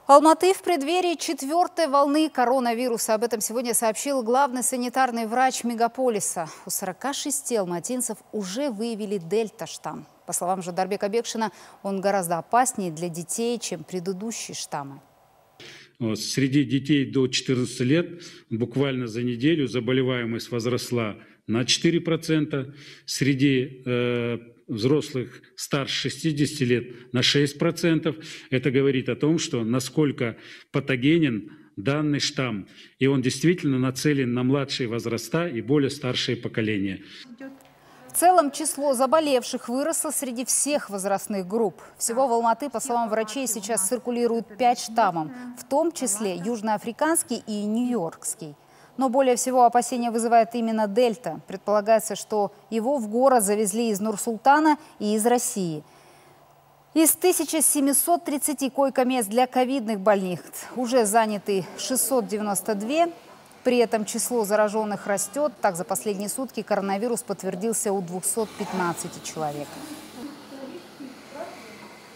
Алматы в преддверии 4-й волны коронавируса. Об этом сегодня сообщил главный санитарный врач мегаполиса. У 46 алматинцев уже выявили дельта-штамм. По словам Жодарбека Бекшина, он гораздо опаснее для детей, чем предыдущие штаммы. Среди детей до 14 лет буквально за неделю заболеваемость возросла на 4%, среди взрослых старше 60 лет на 6%. Это говорит о том, что насколько патогенен данный штамм. И он действительно нацелен на младшие возраста и более старшие поколения. В целом число заболевших выросло среди всех возрастных групп. Всего в Алматы, по словам врачей, сейчас циркулирует 5 штаммов, в том числе южноафриканский и нью-йоркский. Но более всего опасения вызывает именно дельта. Предполагается, что его в город завезли из Нур-Султана и из России. Из 1730 койко-мест для ковидных больных уже заняты 692. При этом число зараженных растет. Так, за последние сутки коронавирус подтвердился у 215 человек.